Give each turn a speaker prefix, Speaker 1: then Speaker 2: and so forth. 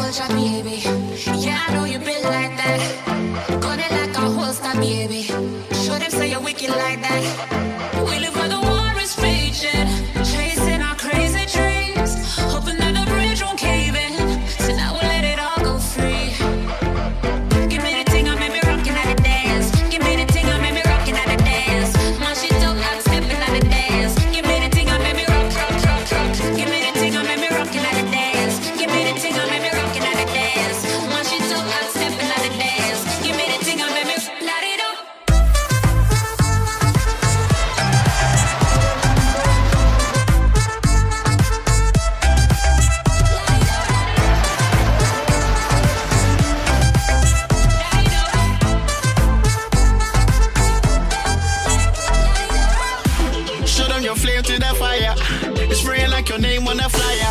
Speaker 1: soldier, baby. Yeah, I know you been like that. Got it like a holster, baby. Show them say you're wicked like that. We live where the war is raging, chasing our crazy dreams, hoping that the bridge won't cave in. So now we'll let it all go free. Give me the thing, I made me rockin' at the dance. Give me the thing, I made me rockin' at the dance. My shit dope, I'm stepping at the dance. Give me the thing, I made me rock, rock, rock, rock. Give me the thing, I made me rockin' at the dance. Give me the thing, I made me rockin' at the dance. My shit dope, I'm stepping at the dance. Give me the thing, I made me light it up.
Speaker 2: Show them your flame to the fire. It's spraying like your name on a flyer.